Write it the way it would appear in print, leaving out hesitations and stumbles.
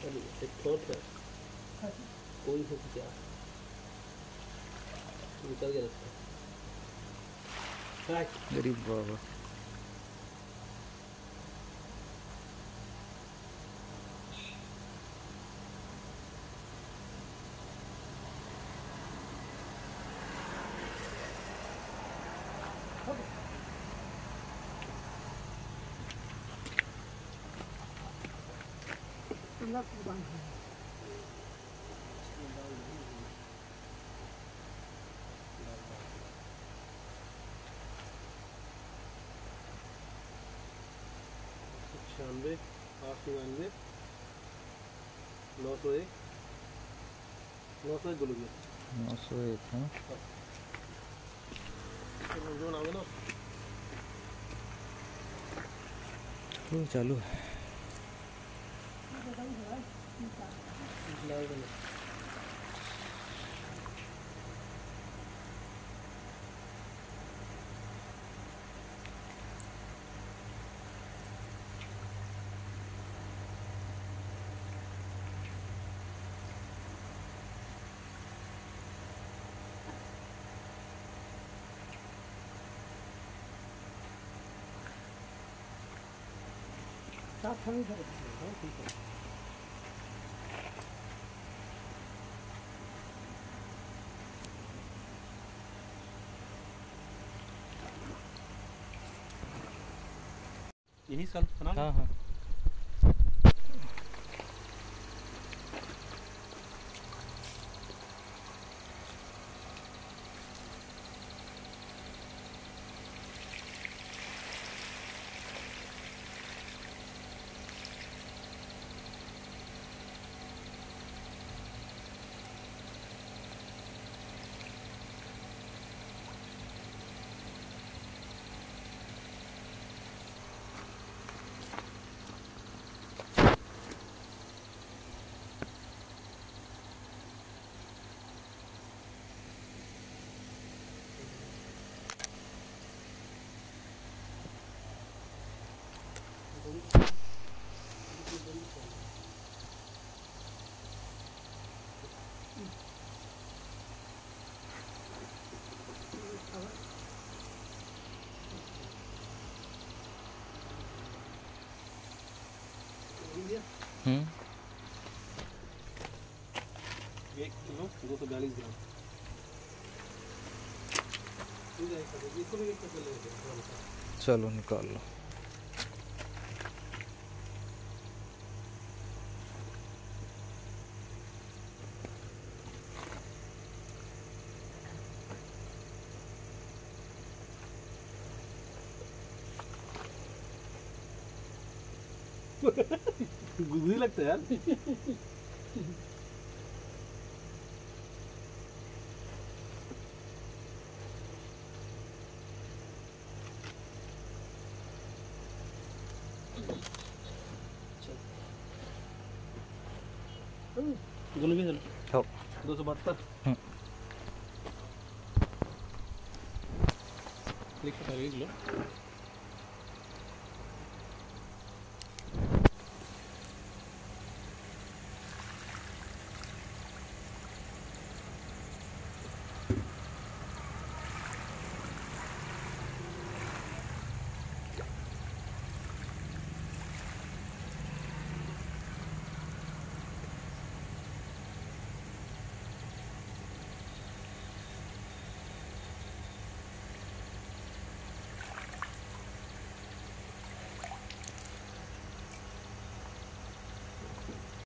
एक थॉट है कोई हो क्या निकल गया रास्ता गरीब बाबा छियानवे 899 901 901 बोलो 901 है जो नाम है ना वो चालू है यही साल बना हाँ हाँ हम्म 1 किलो 242 ग्राम चलो निकाल लो गुदगुदी लगता है यार दोनों भी चलो 272 लिख कर लो